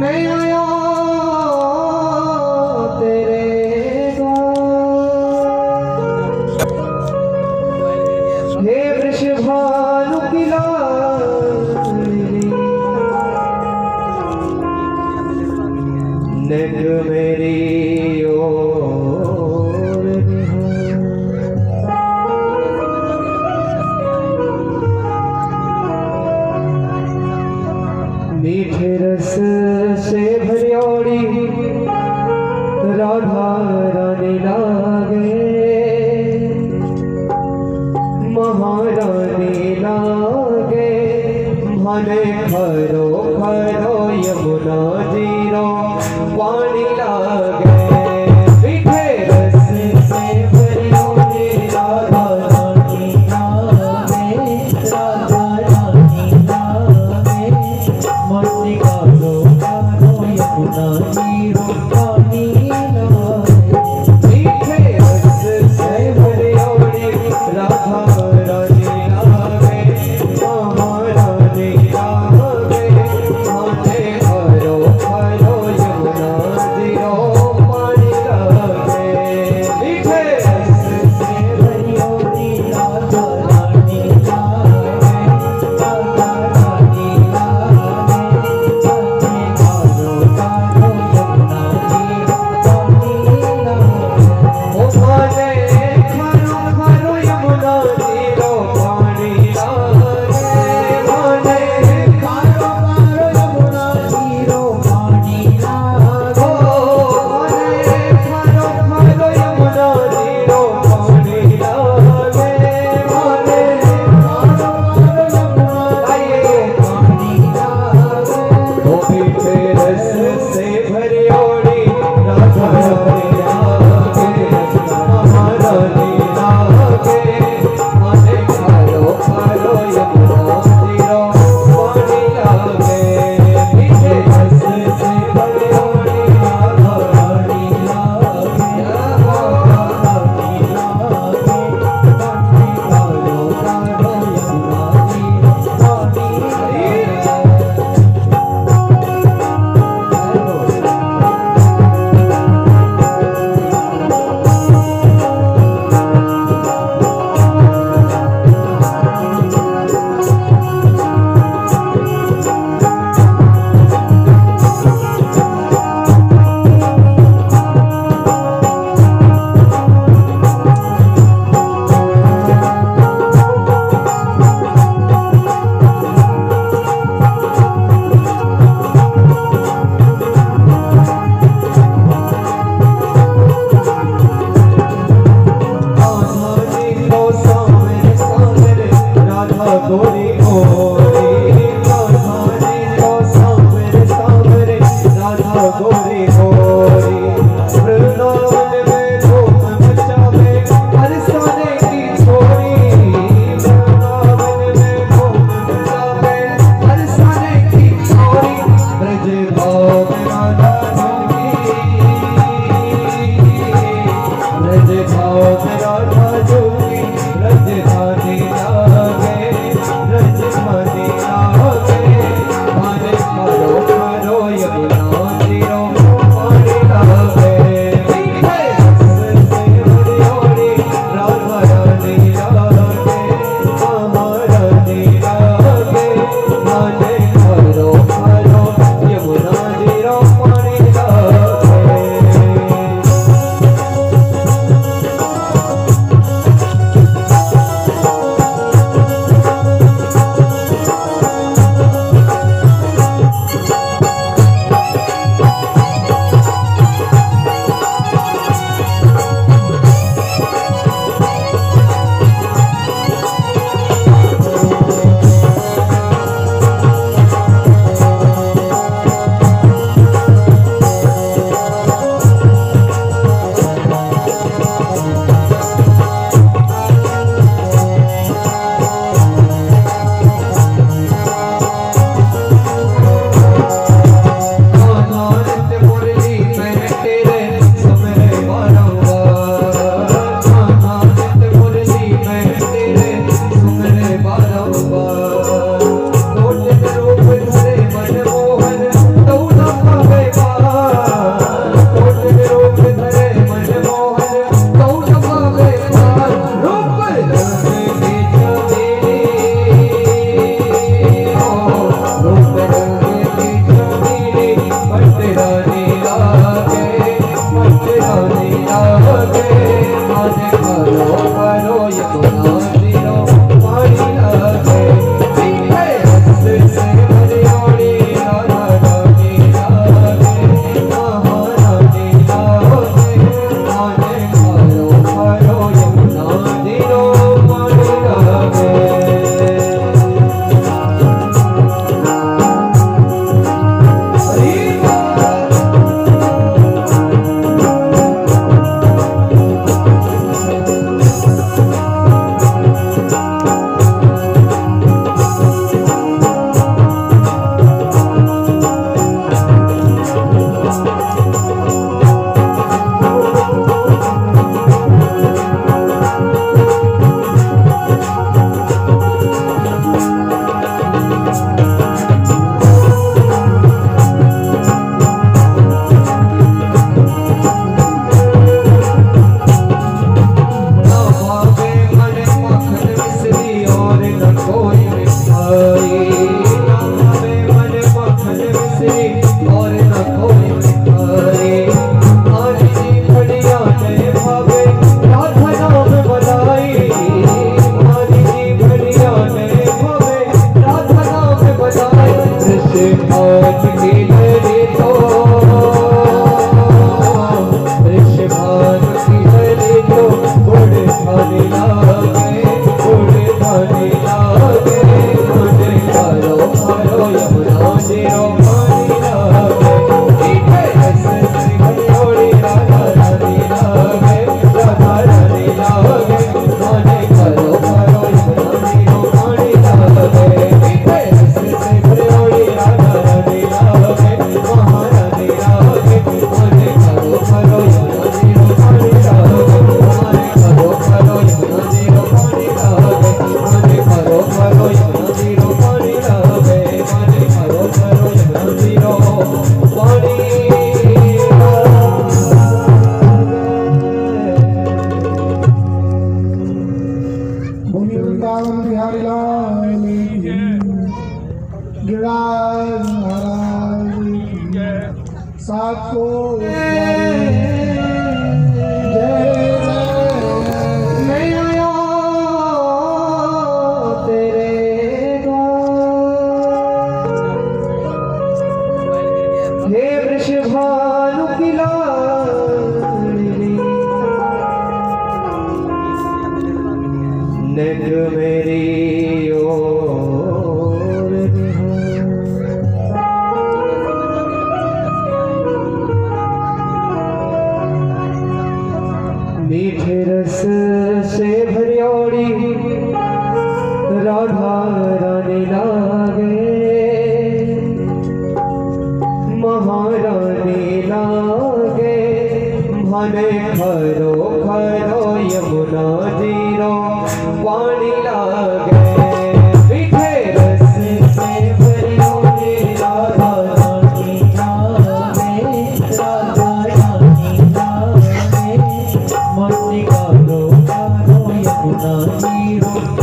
मैं आया तेरे द्वार, हे वृषभानु की लाडली, नेक मेरी ओर मीठे रस से भरियोड़ी राधा रानी लागे, महारानी लागे, भने खरो खरो यमुना जीरो पानी लागे। मीठे रस से भरियोड़ी राधा रानी लागे, राधा रानी लागे, मस्ती कालो कालो यमुना जीरो पानी लागे। मीठे रस से भरियोड़ी राधा रानी लागे, महारानी लागे, यमुना जीरो पानी लागे मीठे रस से भरियोड़ी राधा रानी लागे महारानी लागे आने खरो खरो यमुना जीरो पानी लागे मीठे रस से भरियोड़ी राधा रानी लागे महारानी लागे भने खरो खरो यमुना जीरो पानी लागे मीठे रस से भरियोड़ी राधा रानी लागे राधा रानी लागे मस्ती करो करो यमुना जीरो